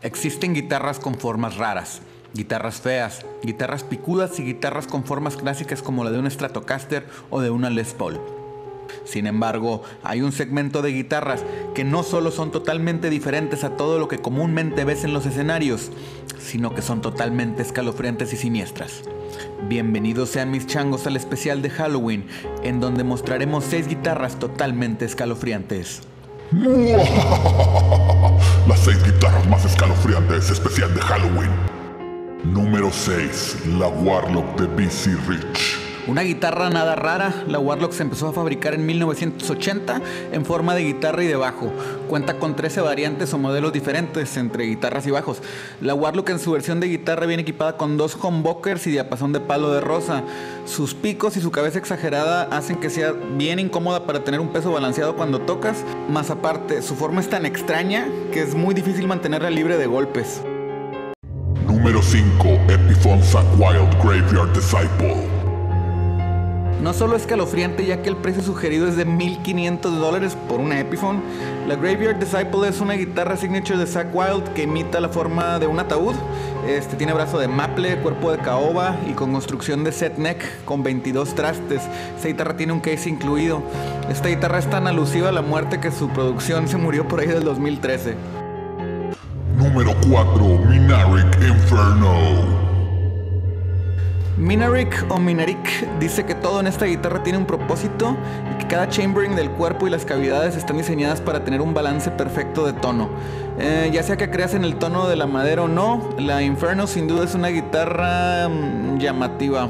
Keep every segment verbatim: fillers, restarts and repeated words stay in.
Existen guitarras con formas raras, guitarras feas, guitarras picudas y guitarras con formas clásicas como la de un Stratocaster o de una Les Paul. Sin embargo, hay un segmento de guitarras que no solo son totalmente diferentes a todo lo que comúnmente ves en los escenarios, sino que son totalmente escalofriantes y siniestras. Bienvenidos sean mis changos al especial de Halloween, en donde mostraremos seis guitarras totalmente escalofriantes. Las seis guitarras más escalofriantes, especial de Halloween. Número seis, la Warlock de B C Rich. Una guitarra nada rara, la Warlock se empezó a fabricar en mil novecientos ochenta en forma de guitarra y de bajo. Cuenta con trece variantes o modelos diferentes entre guitarras y bajos. La Warlock en su versión de guitarra viene equipada con dos humbuckers y diapasón de palo de rosa. Sus picos y su cabeza exagerada hacen que sea bien incómoda para tener un peso balanceado cuando tocas. Más aparte, su forma es tan extraña que es muy difícil mantenerla libre de golpes. Número cinco, Epiphone Zakk-Wylde Graveyard Disciple. No solo escalofriante, ya que el precio sugerido es de mil quinientos dólares por una Epiphone. La Graveyard Disciple es una guitarra signature de Zakk-Wylde que imita la forma de un ataúd. Este tiene brazo de maple, cuerpo de caoba y con construcción de set neck con veintidós trastes. Esta guitarra tiene un case incluido. Esta guitarra es tan alusiva a la muerte que su producción se murió por ahí del dos mil trece. Número cuatro, Minarik Inferno. Minarik o Minarik dice que todo en esta guitarra tiene un propósito y que cada chambering del cuerpo y las cavidades están diseñadas para tener un balance perfecto de tono. Eh, ya sea que creas en el tono de la madera o no, la Inferno sin duda es una guitarra mmm, llamativa.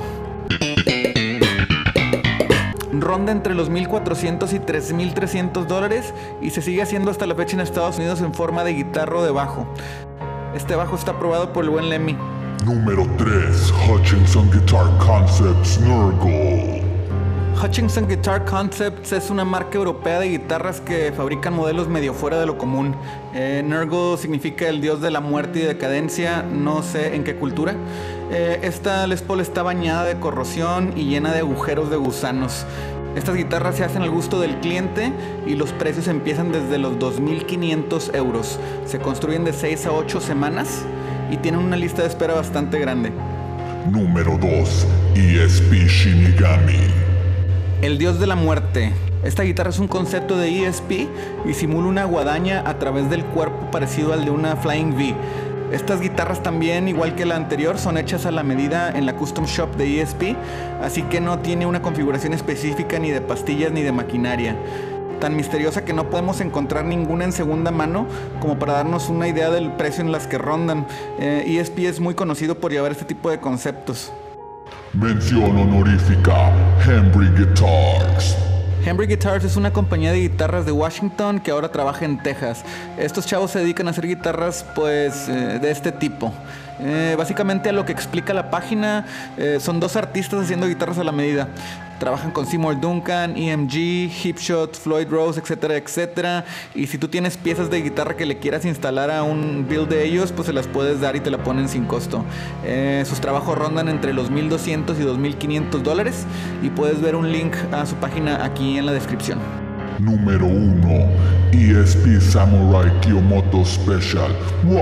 Ronda entre los mil cuatrocientos y tres mil trescientos dólares y se sigue haciendo hasta la fecha en Estados Unidos en forma de guitarra o de bajo. Este bajo está aprobado por el buen Lemmy. Número tres, Hutchinson Guitar Concepts Nurgle. Hutchinson Guitar Concepts es una marca europea de guitarras que fabrican modelos medio fuera de lo común. Eh, Nurgle significa el dios de la muerte y decadencia, no sé en qué cultura. Eh, esta Les Paul está bañada de corrosión y llena de agujeros de gusanos. Estas guitarras se hacen al gusto del cliente y los precios empiezan desde los dos mil quinientos euros. Se construyen de seis a ocho semanas y tienen una lista de espera bastante grande. Número dos, E S P Shinigami. El dios de la muerte. Esta guitarra es un concepto de E S P y simula una guadaña a través del cuerpo parecido al de una Flying V. Estas guitarras también, igual que la anterior, son hechas a la medida en la Custom Shop de E S P, así que no tiene una configuración específica ni de pastillas ni de maquinaria. Tan misteriosa que no podemos encontrar ninguna en segunda mano como para darnos una idea del precio en las que rondan. Eh, E S P es muy conocido por llevar este tipo de conceptos. Mención honorífica, Hembry Guitars. Hembry Guitars es una compañía de guitarras de Washington que ahora trabaja en Texas. Estos chavos se dedican a hacer guitarras pues eh, de este tipo. Eh, básicamente a lo que explica la página, eh, son dos artistas haciendo guitarras a la medida. Trabajan con Seymour Duncan, E M G, Hipshot, Floyd Rose, etcétera, etcétera. Y si tú tienes piezas de guitarra que le quieras instalar a un build de ellos, pues se las puedes dar y te la ponen sin costo. Eh, sus trabajos rondan entre los mil doscientos y dos mil quinientos dólares y puedes ver un link a su página aquí en la descripción. Número uno, E S P Samurai Kiyomoto Special.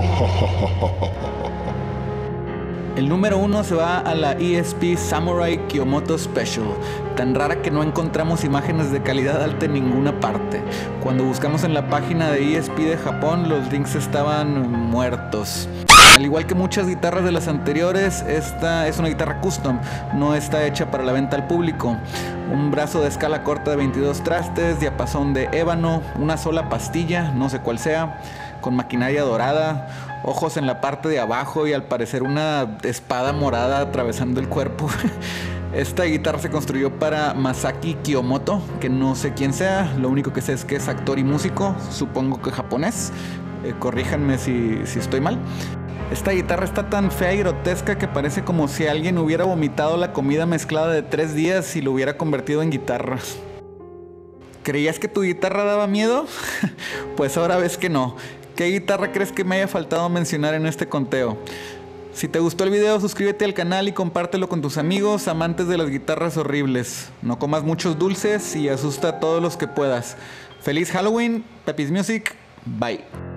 El número uno se va a la E S P Samurai Kiyomoto Special, tan rara que no encontramos imágenes de calidad alta en ninguna parte. Cuando buscamos en la página de E S P de Japón, los links estaban muertos. Al igual que muchas guitarras de las anteriores, esta es una guitarra custom, no está hecha para la venta al público. Un brazo de escala corta de veintidós trastes, diapasón de ébano, una sola pastilla, no sé cuál sea, con maquinaria dorada, ojos en la parte de abajo y al parecer una espada morada atravesando el cuerpo. Esta guitarra se construyó para Masaki Kiyomoto, que no sé quién sea, lo único que sé es que es actor y músico, supongo que japonés. Eh, corríjanme si, si estoy mal. Esta guitarra está tan fea y grotesca que parece como si alguien hubiera vomitado la comida mezclada de tres días y lo hubiera convertido en guitarra. ¿Creías que tu guitarra daba miedo? Pues ahora ves que no. ¿Qué guitarra crees que me haya faltado mencionar en este conteo? Si te gustó el video, suscríbete al canal y compártelo con tus amigos amantes de las guitarras horribles. No comas muchos dulces y asusta a todos los que puedas. Feliz Halloween, Peppi's Music, bye.